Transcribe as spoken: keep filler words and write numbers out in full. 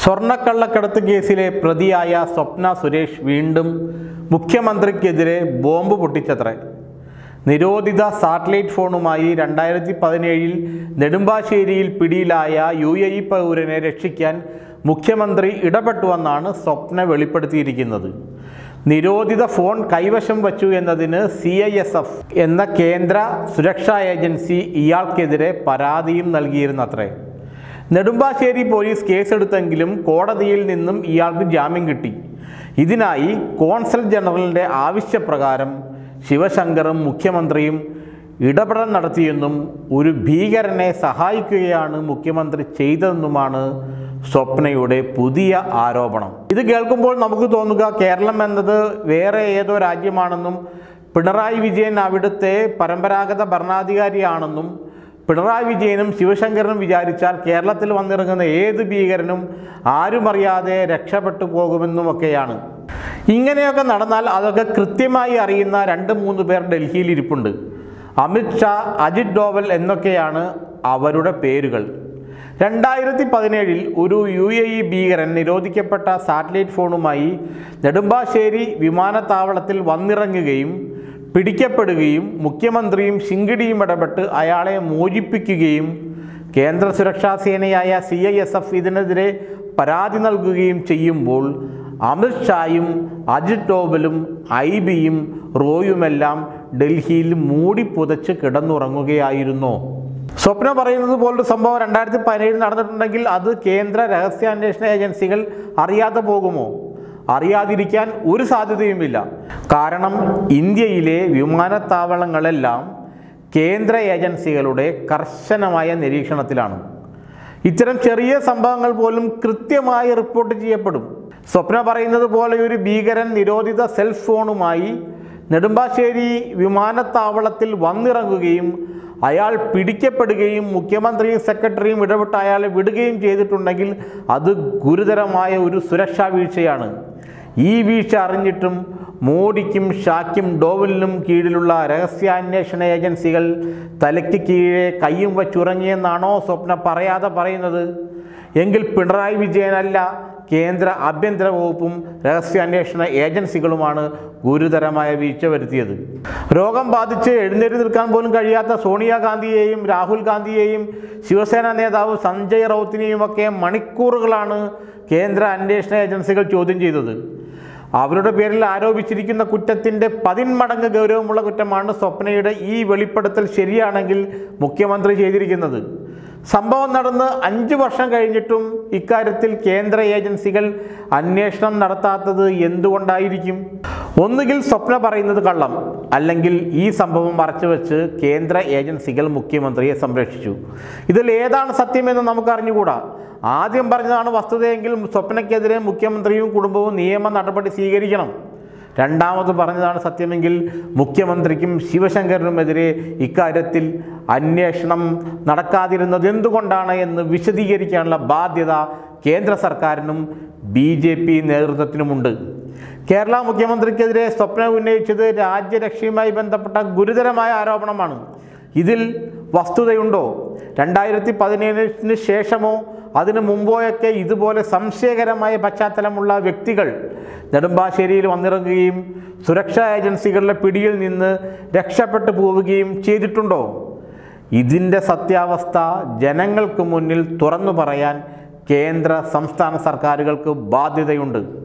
സ്വർണ്ണക്കള്ളക്കടത്ത് കേസിലെ പ്രതിയായ സ്വപ്ന സുരേഷ് വീണ്ടും മുഖ്യമന്ത്രിക്കെതിരെ ബോംബ് പൊട്ടിച്ചത്രേ. നിരോധിത സാറ്റലൈറ്റ് ഫോണുമായി രണ്ടായിരത്തി പതിനേഴിൽ നെടുമ്പാശ്ശേരിയിൽ പിടിയിലായ യു എ ഇ പൗരനെ രക്ഷിക്കാൻ മുഖ്യമന്ത്രി ഇടപെട്ടുവെന്നാണ് സ്വപ്ന വെളിപ്പെടുത്തിയിരിക്കുന്നത്. നിരോധിത ഫോൺ കൈവശം വച്ചു എന്നതിന് സി ഐ എസ് എഫ് എന്ന കേന്ദ്ര സുരക്ഷാ ഏജൻസി ഇയാൾക്കെതിരെ പരാതിയും നൽകിയിരുന്നത്രേ. നെടുമ്പാശ്ശേരി പോലീസ് കേസെടുത്തെങ്കിലും കോടതിയിൽ നിന്നും ഇയാൾക്ക് ജാമ്യം കിട്ടി. ഇതിനായി കോൺസൽ ജനറലിൻ്റെ ആവശ്യപ്രകാരം ശിവശങ്കറും മുഖ്യമന്ത്രിയും ഇടപെടൽ നടത്തിയെന്നും ഒരു ഭീകരനെ സഹായിക്കുകയാണ് മുഖ്യമന്ത്രി ചെയ്തതെന്നുമാണ് സ്വപ്നയുടെ പുതിയ ആരോപണം. ഇത് കേൾക്കുമ്പോൾ നമുക്ക് തോന്നുക കേരളം എന്നത് വേറെ ഏതോ രാജ്യമാണെന്നും പിണറായി വിജയൻ അവിടുത്തെ പരമ്പരാഗത ഭരണാധികാരിയാണെന്നും പിണറായി വിജയനും ശിവശങ്കരനും വിചാരിച്ചാൽ കേരളത്തിൽ വന്നിറങ്ങുന്ന ഏത് ഭീകരനും ആരും അറിയാതെ രക്ഷപ്പെട്ടു പോകുമെന്നുമൊക്കെയാണ്. ഇങ്ങനെയൊക്കെ നടന്നാൽ അതൊക്കെ കൃത്യമായി അറിയുന്ന രണ്ട് മൂന്ന് പേർ ഡൽഹിയിൽ ഇരിപ്പുണ്ട്. അമിത് ഷാ, അജിത് ഡോവൽ എന്നൊക്കെയാണ് അവരുടെ പേരുകൾ. രണ്ടായിരത്തി പതിനേഴിൽ ഒരു യു എ ഇ ഭീകരൻ നിരോധിക്കപ്പെട്ട സാറ്റലൈറ്റ് ഫോണുമായി നെടുമ്പാശ്ശേരി വിമാനത്താവളത്തിൽ വന്നിറങ്ങുകയും പിടിക്കപ്പെടുകയും മുഖ്യമന്ത്രിയും ശിങ്കിടിയും ഇടപെട്ട് അയാളെ മോചിപ്പിക്കുകയും കേന്ദ്ര സുരക്ഷാ സേനയായ സി ഐ എസ് എഫ് ഇതിനെതിരെ പരാതി നൽകുകയും ചെയ്യുമ്പോൾ അമിത് ഷായും അജിത് ഡോവലും ഐ ബിയും റോയുമെല്ലാം ഡൽഹിയിൽ മൂടി പുതച്ച് കിടന്നുറങ്ങുകയായിരുന്നോ? സ്വപ്ന പറയുന്നത് പോലൊരു സംഭവം രണ്ടായിരത്തി പതിനേഴിൽ നടന്നിട്ടുണ്ടെങ്കിൽ അത് കേന്ദ്ര രഹസ്യാന്വേഷണ ഏജൻസികൾ അറിയാതെ പോകുമോ? അറിയാതിരിക്കാൻ ഒരു സാധ്യതയുമില്ല. കാരണം ഇന്ത്യയിലെ വിമാനത്താവളങ്ങളെല്ലാം കേന്ദ്ര ഏജൻസികളുടെ കർശനമായ നിരീക്ഷണത്തിലാണ്. ഇത്തരം ചെറിയ സംഭവങ്ങൾ പോലും കൃത്യമായി റിപ്പോർട്ട് ചെയ്യപ്പെടും. സ്വപ്ന പറയുന്നത് പോലെ ഒരു ഭീകരൻ നിരോധിത സെൽ ഫോണുമായി നെടുമ്പാശ്ശേരി വിമാനത്താവളത്തിൽ വന്നിറങ്ങുകയും അയാൾ പിടിക്കപ്പെടുകയും മുഖ്യമന്ത്രിയും സെക്രട്ടറിയും ഇടപെട്ട് അയാളെ വിടുകയും ചെയ്തിട്ടുണ്ടെങ്കിൽ അത് ഗുരുതരമായ ഒരു സുരക്ഷാ വീഴ്ചയാണ്. ഈ വീഴ്ച അറിഞ്ഞിട്ടും മോഡിക്കും ഷായ്ക്കും ഡോവലിനും കീഴിലുള്ള രഹസ്യാന്വേഷണ ഏജൻസികൾ തലയ്ക്ക് കീഴെ കയ്യും വച്ചുറങ്ങിയെന്നാണോ സ്വപ്ന പറയാതെ പറയുന്നത്? എങ്കിൽ പിണറായി വിജയനല്ല, കേന്ദ്ര ആഭ്യന്തര വകുപ്പും രഹസ്യാന്വേഷണ ഏജൻസികളുമാണ് ഗുരുതരമായ വീഴ്ച വരുത്തിയത്. രോഗം ബാധിച്ച് എഴുന്നേറ്റ് നിൽക്കാൻ പോലും കഴിയാത്ത സോണിയാഗാന്ധിയെയും രാഹുൽ ഗാന്ധിയെയും ശിവസേന നേതാവ് സഞ്ജയ് റൗത്തിനെയുമൊക്കെ മണിക്കൂറുകളാണ് കേന്ദ്ര അന്വേഷണ ഏജൻസികൾ ചോദ്യം ചെയ്തത്. അവരുടെ പേരിൽ ആരോപിച്ചിരിക്കുന്ന കുറ്റത്തിൻ്റെ പതിന്മടങ്ങ് ഗൗരവമുള്ള കുറ്റമാണ് സ്വപ്നയുടെ ഈ വെളിപ്പെടുത്തൽ ശരിയാണെങ്കിൽ മുഖ്യമന്ത്രി ചെയ്തിരിക്കുന്നത്. സംഭവം നടന്ന് അഞ്ച് വർഷം കഴിഞ്ഞിട്ടും ഇക്കാര്യത്തിൽ കേന്ദ്ര ഏജൻസികൾ അന്വേഷണം നടത്താത്തത് എന്തുകൊണ്ടായിരിക്കും? ഒന്നുകിൽ സ്വപ്ന പറയുന്നത് കള്ളം, അല്ലെങ്കിൽ ഈ സംഭവം മറച്ചുവെച്ച് കേന്ദ്ര ഏജൻസികൾ മുഖ്യമന്ത്രിയെ സംരക്ഷിച്ചു. ഇതിൽ ഏതാണ് സത്യമെന്ന് നമുക്ക് അറിഞ്ഞുകൂടാ. ആദ്യം പറഞ്ഞതാണ് വസ്തുതയെങ്കിൽ സ്വപ്നയ്ക്കെതിരെ മുഖ്യമന്ത്രിയും കുടുംബവും നിയമ നടപടി സ്വീകരിക്കണം. രണ്ടാമത് പറഞ്ഞതാണ് സത്യമെങ്കിൽ മുഖ്യമന്ത്രിക്കും ശിവശങ്കരനുമെതിരെ ഇക്കാര്യത്തിൽ അന്വേഷണം നടക്കാതിരുന്നത് എന്തുകൊണ്ടാണ് എന്ന് വിശദീകരിക്കാനുള്ള ബാധ്യത കേന്ദ്ര സർക്കാരിനും ബി ജെ പി നേതൃത്വത്തിനുമുണ്ട്. കേരള മുഖ്യമന്ത്രിക്കെതിരെ സ്വപ്ന ഉന്നയിച്ചത് രാജ്യരക്ഷയുമായി ബന്ധപ്പെട്ട ഗുരുതരമായ ആരോപണമാണ്. ഇതിൽ വസ്തുതയുണ്ടോ? രണ്ടായിരത്തി പതിനേഴിന് ശേഷമോ അതിനു മുമ്പോയൊക്കെ ഇതുപോലെ സംശയകരമായ പശ്ചാത്തലമുള്ള വ്യക്തികൾ നെടുമ്പാശ്ശേരിയിൽ വന്നിറങ്ങുകയും സുരക്ഷാ ഏജൻസികളുടെ പിടിയിൽ നിന്ന് രക്ഷപ്പെട്ടു പോവുകയും ചെയ്തിട്ടുണ്ടോ? ഇതിൻ്റെ സത്യാവസ്ഥ ജനങ്ങൾക്ക് മുന്നിൽ തുറന്നു പറയാൻ കേന്ദ്ര സംസ്ഥാന സർക്കാരുകൾക്ക് ബാധ്യതയുണ്ട്.